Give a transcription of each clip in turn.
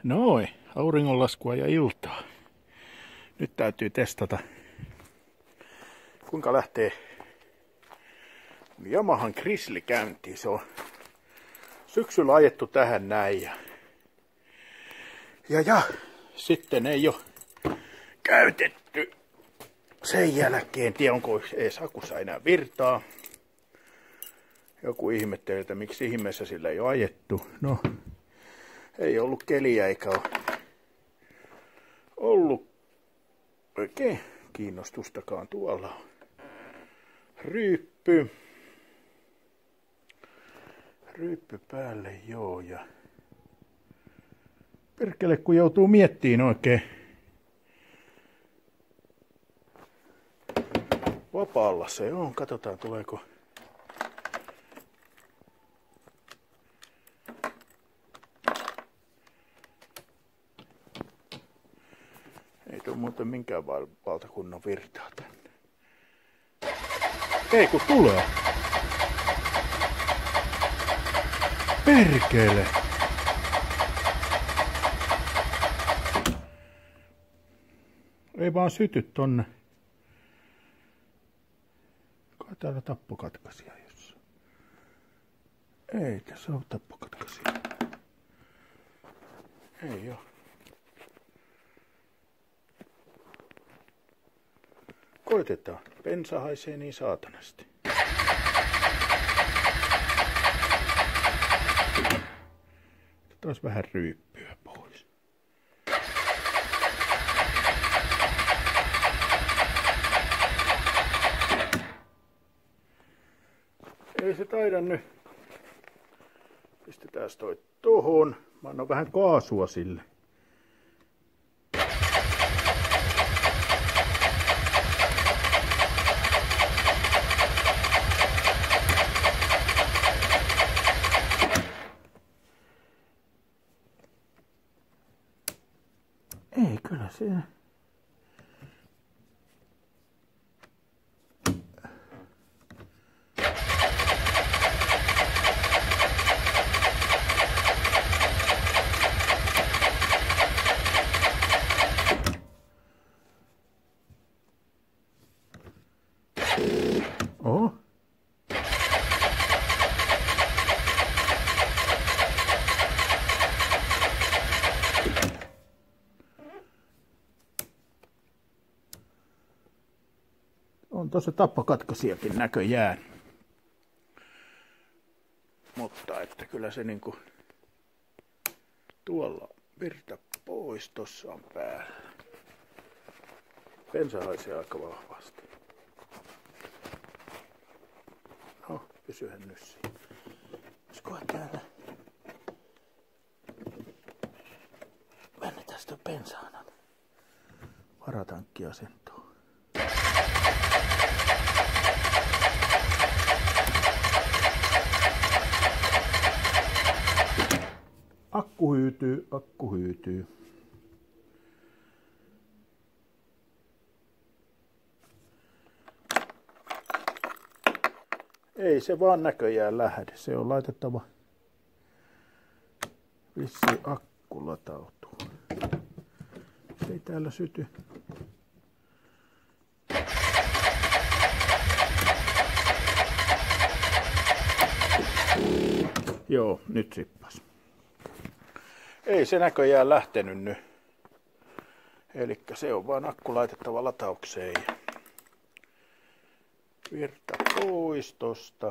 Noin, auringonlaskua ja iltaa. Nyt täytyy testata, kuinka lähtee Yamahan Grizzly käyntiin. Se on syksyllä ajettu tähän näin. Ja sitten ei ole käytetty sen jälkeen. En tiedä, onko edes akussa enää virtaa. Joku ihmettelee, että miksi ihmeessä sillä ei ole ajettu. No, ei ollut keliä eikä ole ollut oikein kiinnostustakaan. Tuolla on ryyppy päälle, joo. Ja perkele, kun joutuu miettimään oikein vapaalla se on. Katsotaan, tuleeko ei tule muuten minkään valtakunnan virtaa tänne. Ei kun tulee. Perkele. Ei vaan syty tonne. Kai täällä tappokatkaisija jossain. Ei tässä ole tappokatkaisija. Ei oo. Koitetaan. Bensa haisee niin saatanasti. Taas vähän ryyppyä pois. Ei se taida nyt. Pistetään toi tohon. Mä annan vähän kaasua sille. Ei, kyllä se. Oh. On tuossa tappokatkaisijakin näköjään. Mutta että kyllä se niinku tuolla virta pois, tossa on päällä. Bensa haisee aika vahvasti. No, pysyhän nyt siinä. Olisikohan täällä? Väännetään sitä bensaana. Varatankkiasentoon. Akku hyytyy. Ei se vaan näköjään lähde. Se on laitettava vissiin akku latautuu. Se ei täällä syty. Joo, nyt sippas. Ei se näköjään lähtenyt nyt. Elikkä se on vaan akku laitettava lataukseen. Virta pois tosta.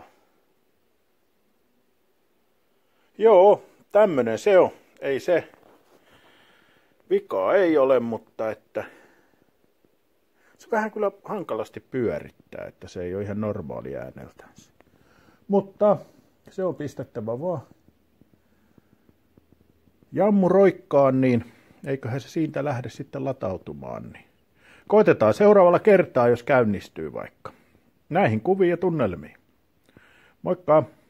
Joo, tämmönen se on. Ei se vikaa ei ole, mutta että se vähän kyllä hankalasti pyörittää, että se ei ole ihan normaali ääneltänsä. Mutta se on pistettävä vaan jammu roikkaan, niin eiköhän se siitä lähde sitten latautumaan. Niin koitetaan seuraavalla kertaa, jos käynnistyy vaikka. Näihin kuviin ja tunnelmiin. Moikka!